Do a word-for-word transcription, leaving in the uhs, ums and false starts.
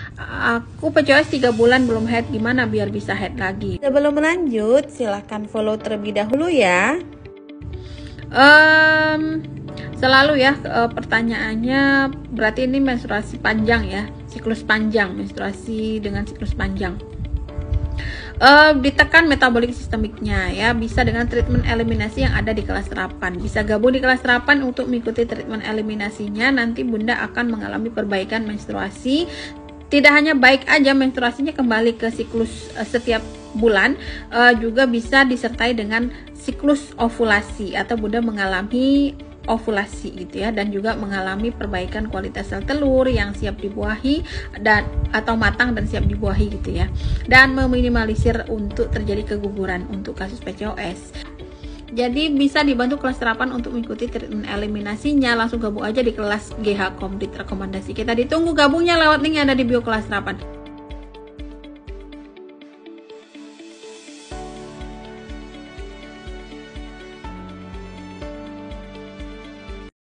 Aku P C O S tiga bulan belum head, gimana biar bisa head lagi? Sebelum lanjut, silahkan follow terlebih dahulu ya. Um, selalu ya e, pertanyaannya berarti ini menstruasi panjang ya, siklus panjang, menstruasi dengan siklus panjang. Uh, ditekan metabolik sistemiknya ya, bisa dengan treatment eliminasi yang ada di kelas terapan. Bisa gabung di kelas terapan untuk mengikuti treatment eliminasinya. Nanti Bunda akan mengalami perbaikan menstruasi. Tidak hanya baik aja menstruasinya kembali ke siklus uh, setiap bulan, uh, juga bisa disertai dengan siklus ovulasi atau Bunda mengalami ovulasi gitu ya, dan juga mengalami perbaikan kualitas sel telur yang siap dibuahi dan atau matang dan siap dibuahi gitu ya, dan meminimalisir untuk terjadi keguguran untuk kasus P C O S. Jadi bisa dibantu kelas terapan untuk mengikuti treatment eliminasinya. Langsung gabung aja di kelas G H Complete rekomendasi. Kita ditunggu gabungnya lewat link yang ada di bio kelas terapan.